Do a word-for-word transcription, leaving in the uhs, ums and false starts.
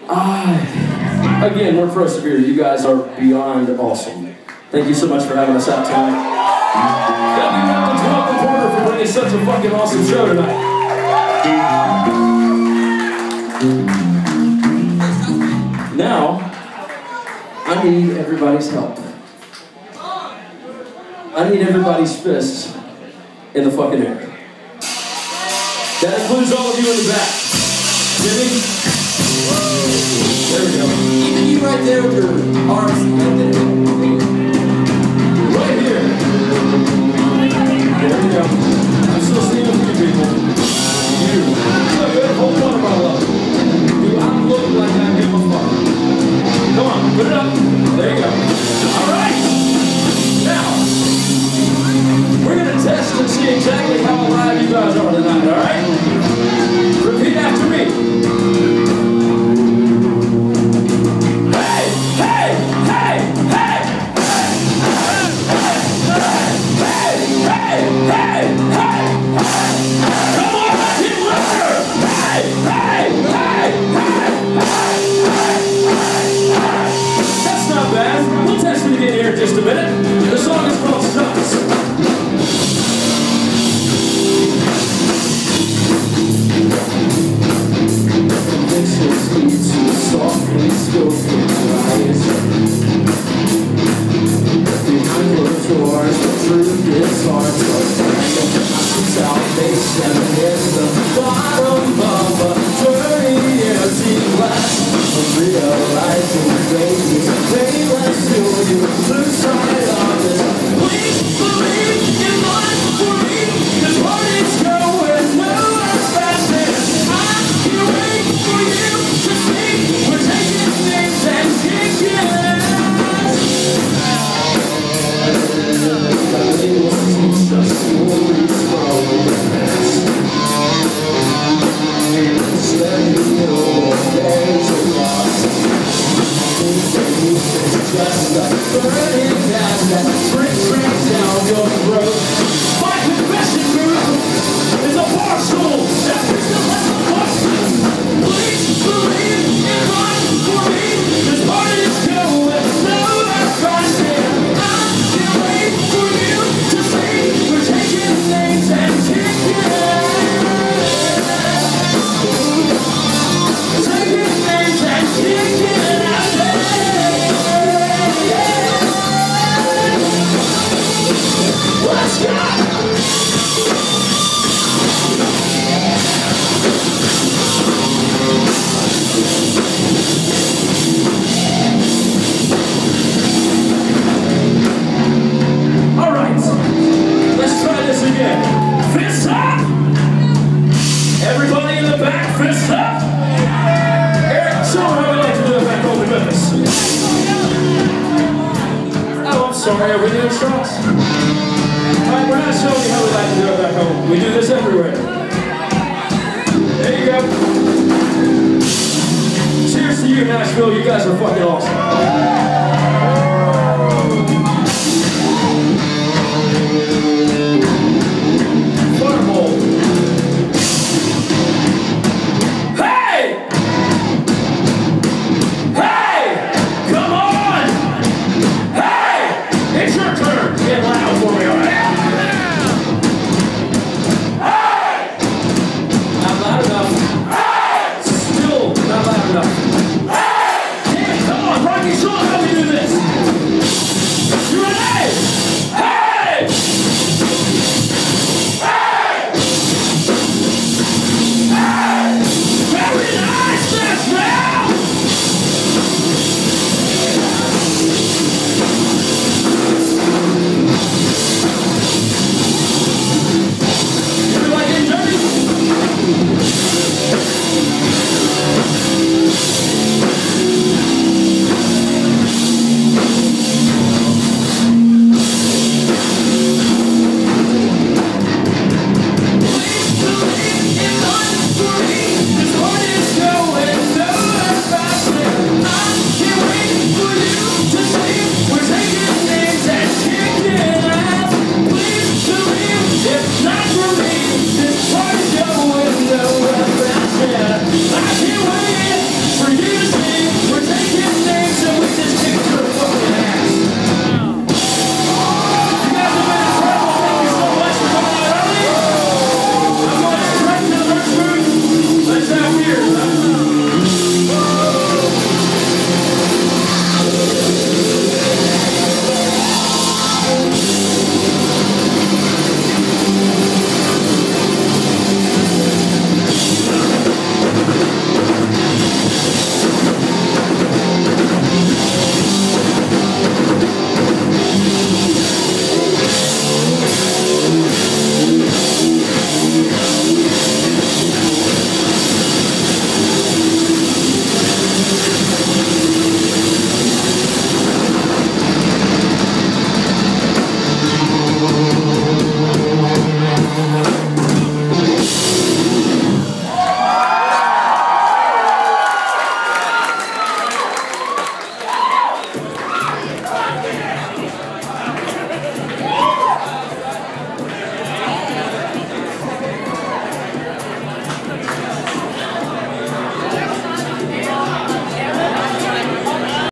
Ah, again, we're Prosevere. You guys are beyond awesome. Thank you so much for having us out tonight. Thank you, Captain Twelve Reporter, for bringing such a fucking awesome show tonight. Now, I need everybody's help. I need everybody's fists in the fucking air. That includes all of you in the back. Jimmy? There we go. Even you right there with your arms extended. Right here. There we go. I'm still seeing a few people. You. Look good. Hold one of my love. Do I look like I give a fuck? Come on, put it up. There you go. All right. Now, we're going to test and see exactly how alive you guys are tonight, all right? Repeat after me. Hey, hey, hey, hey, hey, hey, hey, hey, hey, hey, hey. Come on, let's get louder. Hey, hey, hey, hey, hey, hey, hey. That's not bad. We'll test it again here in just a minute. The song is called Sucks. Softly spoken lies. Behind closed doors, the truth is hard to find. Salvation is the bottom of a dirty empty glass. Realizing grace is painless to you. Lose sight of this. Please believe in life for me. This heart is going nowhere fast, and I can't wait for you to see. We're taking things and kicking ass. It will teach us stories from the past. Let me know there's a loss. It's just a burning gas that brings straight down your throat. My confession move is a parcel that picks up like a parcel. Please believe in life for me. This heart is going nowhere fast, and I can't wait for you to see. We're taking things and kicking ass. Taking things and kicking ass. Let's go! All right, let's try this again. Fists up! Everybody in the back, fists up! Eric, show them how we like to do it back home in Memphis. Oh, I'm sorry, are we doing straws? Alright, we're not showing you how we like to do it back home. We do this everywhere. There you go. Cheers to you, Nashville. You guys are fucking awesome.